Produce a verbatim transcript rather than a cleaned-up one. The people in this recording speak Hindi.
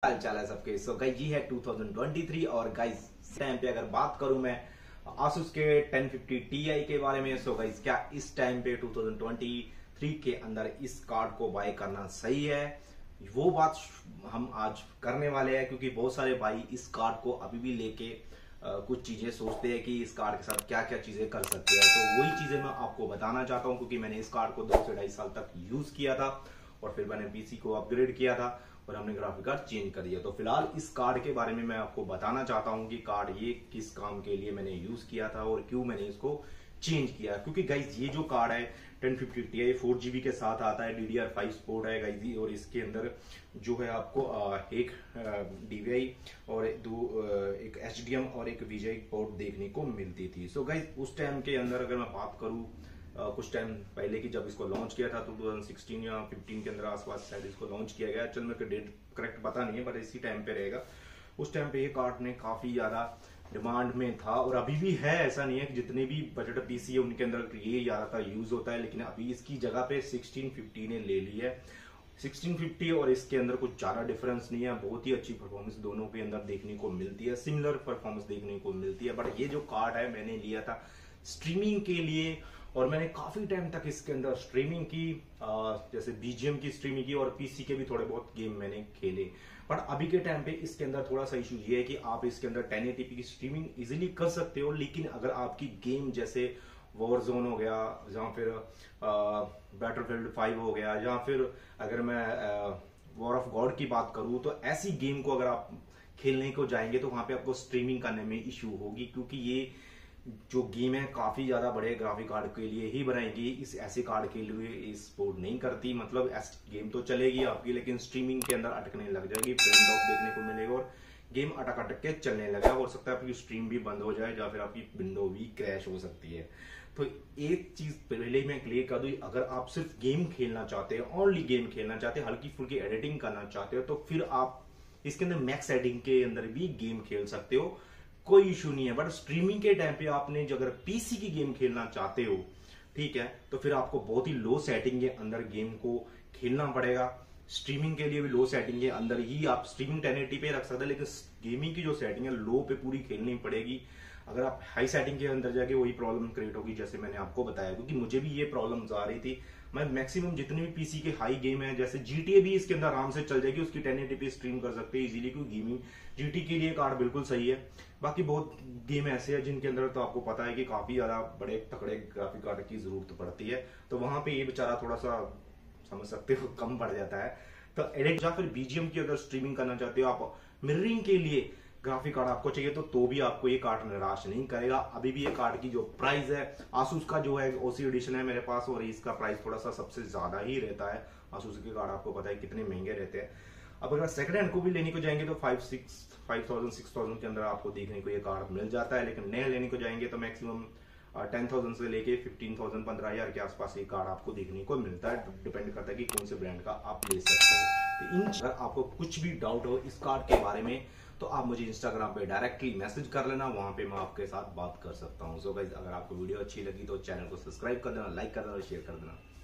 हाल चाल है सबके। सो गाइस ये है टू थाउजेंड ट्वेंटी थ्री और गाइस इस टाइम पे अगर बात करूं मैं Asus के टेन फिफ्टी Ti के बारे में। सो गाइस क्या इस टाइम पे टू थाउजेंड ट्वेंटी थ्री के अंदर इस कार्ड को बाय करना सही है, वो बात हम आज करने वाले हैं। क्योंकि बहुत सारे भाई इस कार्ड को अभी भी लेके कुछ चीजें सोचते हैं कि इस कार्ड के साथ क्या क्या चीजें कर सकते हैं। तो वही चीजें मैं आपको बताना चाहता हूं, क्योंकि मैंने इस कार्ड को दो से ढाई साल तक यूज किया था और फिर मैंने पीसी को अपग्रेड किया था और हमने ग्राफिक कार्ड चेंज कर दिया। तो फिलहाल इस कार्ड के बारे में मैं आपको बताना चाहता हूं कि कार्ड ये किस काम के लिए मैंने यूज किया था और क्यों मैंने इसको चेंज किया। क्योंकि गाइज ये जो कार्ड है ten fifty Ti four GB के साथ आता है, D D R five support है गाइज, और इसके अंदर जो है आपको एक डी वी आई और दो एक एच डी एम और एक वी जी आई पोर्ट देखने को मिलती थी। सो गाइज उस टाइम के अंदर अगर मैं बात करूं Uh, कुछ टाइम पहले की, जब इसको लॉन्च किया था तो टू थाउजेंड सिक्सटीन या फिफ्टीन के अंदर आसपास शायद इसको लॉन्च किया गया। चल मेरे को डेट करेक्ट पता नहीं है, बट इसी टाइम पे रहेगा। उस टाइम पे ये कार्ड ने काफी ज्यादा डिमांड में था और अभी भी है। ऐसा नहीं है कि जितने भी बजट पीसी है उनके अंदर ये ज्यादातर यूज होता है, लेकिन अभी इसकी जगह पे सिक्सटीन फिफ्टी ने ले ली है। सिक्सटीन फिफ्टी और इसके अंदर कुछ ज्यादा डिफरेंस नहीं है, बहुत ही अच्छी परफॉर्मेंस दोनों के अंदर देखने को मिलती है, सिमिलर परफॉर्मेंस देखने को मिलती है। बट ये जो कार्ड है मैंने लिया था स्ट्रीमिंग के लिए और मैंने काफी टाइम तक इसके अंदर स्ट्रीमिंग की, जैसे बीजीएम की स्ट्रीमिंग की और पीसी के भी थोड़े बहुत गेम मैंने खेले। बट अभी के टाइम पे इसके अंदर थोड़ा सा इशू ये है कि आप इसके अंदर टेन एटी पी की स्ट्रीमिंग इजीली कर सकते हो, लेकिन अगर आपकी गेम जैसे वॉर जोन हो गया या फिर बैटलफील्ड फाइव हो गया, या फिर अगर मैं वॉर ऑफ गॉड की बात करूं, तो ऐसी गेम को अगर आप खेलने को जाएंगे तो वहां पे आपको स्ट्रीमिंग करने में इशू होगी। क्योंकि ये जो गेम है काफी ज्यादा बड़े ग्राफिक कार्ड के लिए ही बनाएगी, इस ऐसे कार्ड के लिए इस सपोर्ट नहीं करती। मतलब गेम तो चलेगी आपकी, लेकिन स्ट्रीमिंग के अंदर अटकने लग जाएगी, फ्रेम ड्रॉप देखने को मिलेगा और गेम अटक अटक के चलने लगेगा। हो सकता है आपकी स्ट्रीम भी बंद हो जाए या फिर आपकी विंडो भी क्रैश हो सकती है। तो एक चीज पहले मैं क्लियर कर दूं, अगर आप सिर्फ गेम खेलना चाहते हैं, ओनली गेम खेलना चाहते हैं, हल्की फुल्की एडिटिंग करना चाहते हो, तो फिर आप इसके अंदर मैक्स एडिटिंग के अंदर भी गेम खेल सकते हो, कोई इशू नहीं है। बट स्ट्रीमिंग के टाइम पे आपने जो अगर पीसी की गेम खेलना चाहते हो, ठीक है, तो फिर आपको बहुत ही लो सेटिंग के अंदर गेम को खेलना पड़ेगा। स्ट्रीमिंग के लिए भी लो सेटिंग के अंदर ही आप स्ट्रीमिंग टेन एटी पे रख सकते हैं, लेकिन गेमिंग की जो सेटिंग है लो पे पूरी खेलनी पड़ेगी। अगर आप हाई सेटिंग के अंदर जाके वही प्रॉब्लम क्रिएट होगी जैसे मैंने आपको बताया, क्योंकि मुझे भी ये प्रॉब्लम्स आ रही थी। मैं मैक्सिमम जितने भी पीसी के हाई गेम है, जैसे जीटीए भी इसके अंदर आराम से चल जाएगी, उसकी टेन एटी पे स्ट्रीम कर सकते हैं इजीली, क्योंकि गेमिंग जीटी के लिए कार्ड बिल्कुल सही है। बाकी बहुत गेम ऐसे हैं जिनके अंदर तो आपको पता है कि काफी ज्यादा बड़े तकड़े ग्राफिक कार्ड की जरूरत पड़ती है, तो वहां पे ये बेचारा थोड़ा सा समझ सकते हो कम पड़ जाता है। तो एडिट या फिर बीजीएम की अगर स्ट्रीमिंग करना चाहते हो आप, मिररिंग के लिए ग्राफिक कार्ड आपको चाहिए, तो तो भी आपको ये कार्ड निराश नहीं करेगा। अभी भी ये कार्ड की जो प्राइस है, आसूस का जो है ओसी एडिशन है मेरे पास, और इसका प्राइस थोड़ा सा सबसे ज्यादा ही रहता है। आसूस के कार्ड आपको पता है कितने महंगे रहते हैं। अब अगर सेकंड हैंड को भी लेने को जाएंगे तो five six five thousand six thousand के अंदर आपको देखने को ये कार्ड मिल जाता है, लेकिन नए लेने को जाएंगे तो मैक्सिमम टेन थाउजेंड से लेके फिफ्टीन थाउजेंड पंद्रह हजार के आसपास ये कार्ड आपको देखने को मिलता है। डिपेंड करता है कि कौन से ब्रांड का आप ले सकते हो। तो इन अगर आपको कुछ भी डाउट हो इस कार्ड के बारे में, तो आप मुझे इंस्टाग्राम पे डायरेक्टली मैसेज कर लेना, वहां पे मैं आपके साथ बात कर सकता हूँ। सो गाइस अगर आपको वीडियो अच्छी लगी तो चैनल को सब्सक्राइब कर देना, लाइक कर देना और शेयर कर देना।